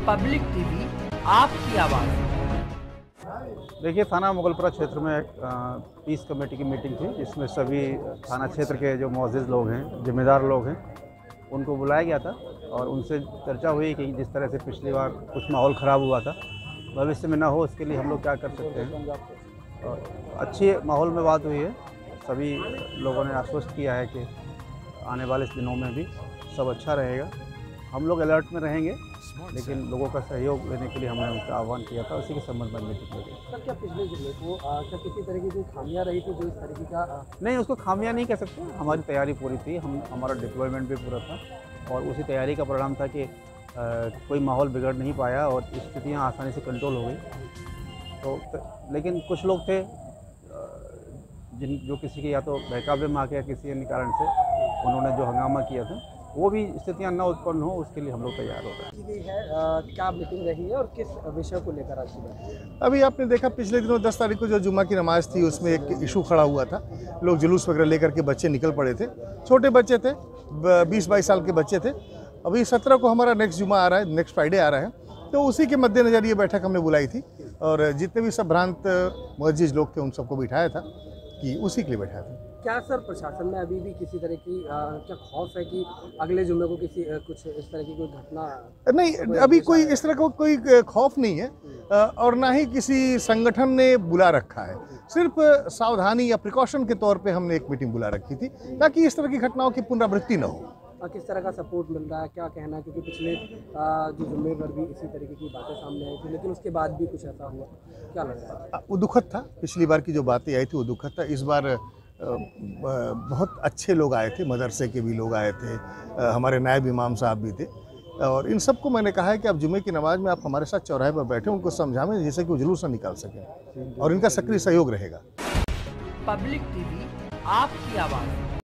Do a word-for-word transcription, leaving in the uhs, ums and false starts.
Public TV आपकी आवाज़। देखिए, थाना मुगलपुरा क्षेत्र में पीस कमेटी की मीटिंग थी, जिसमें सभी थाना क्षेत्र के जो मुअज़्ज़िज़ लोग हैं, जिम्मेदार लोग हैं, उनको बुलाया गया था और उनसे चर्चा हुई कि जिस तरह से पिछली बार कुछ माहौल ख़राब हुआ था, भविष्य में ना हो इसके लिए हम लोग क्या कर सकते हैं। और अच्छी माहौल में बात हुई है। सभी लोगों ने आश्वस्त किया है कि आने वाले दिनों में भी सब अच्छा रहेगा। हम लोग अलर्ट में रहेंगे, लेकिन लोगों का सहयोग लेने के लिए हमने उनका आह्वान किया था, उसी के संबंध में मीटिंग हुई। सर, क्या पिछले जिले को क्या किसी तरह की कोई खामियां रही थी जो इस तरीके का? नहीं, उसको खामियां नहीं कह सकते। हमारी तैयारी पूरी थी, हम हमारा डिप्लॉयमेंट भी पूरा था और उसी तैयारी का परिणाम था कि आ, कोई माहौल बिगड़ नहीं पाया और स्थितियाँ आसानी से कंट्रोल हो गई। तो लेकिन कुछ लोग थे जिन जो किसी के या तो बहकावे में आ गया, किसी अन्य कारण से उन्होंने जो हंगामा किया था, वो भी स्थितियां न उत्पन्न हो, उसके लिए हम लोग तैयार हो रहे हैं। की गई है आ, क्या मीटिंग रही है और किस विषय को लेकर आज की? अभी आपने देखा पिछले दिनों दस तारीख को जो जुम्मा की नमाज थी, उसमें एक इशू खड़ा हुआ था। लोग जुलूस वगैरह लेकर के बच्चे निकल पड़े थे, छोटे बच्चे थे, बीस बाईस साल के बच्चे थे। अभी सत्रह को हमारा नेक्स्ट जुम्मा आ रहा है, नेक्स्ट फ्राइडे आ रहा है, तो उसी के मद्देनज़र ये बैठक हमने बुलाई थी और जितने भी सब भ्रांत मुअज़्ज़िज़ लोग थे उन सबको बिठाया था कि उसी के लिए बैठा था। क्या सर, प्रशासन में अभी भी किसी तरह की आ, क्या खौफ है कि अगले जुम्मे को किसी आ, कुछ इस तरह की कोई घटना? नहीं, अभी कोई इस तरह का को, कोई खौफ नहीं है और ना ही किसी संगठन ने बुला रखा है। सिर्फ सावधानी या प्रिकॉशन के तौर पे हमने एक मीटिंग बुला रखी थी ताकि इस तरह की घटनाओं की पुनरावृत्ति न हो। किस तरह का सपोर्ट मिल रहा है, क्या कहना है? क्योंकि पिछले आ, जो जुम्मे पर भी इसी तरीके की बातें सामने आई थी, लेकिन उसके बाद भी कुछ ऐसा हुआ, क्या लग रहा है? वो दुखद था। पिछली बार की जो बातें आई थी वो दुखद था। इस बार बहुत अच्छे लोग आए थे, मदरसे के भी लोग आए थे, हमारे नायब इमाम साहब भी थे और इन सबको मैंने कहा है कि आप जुम्मे की नमाज में आप हमारे साथ चौराहे पर बैठे, उनको समझाएं जिससे कि वो जुलूस न निकाल सकें और इनका सक्रिय सहयोग रहेगा। पब्लिक टीवी आपकी आवाज़।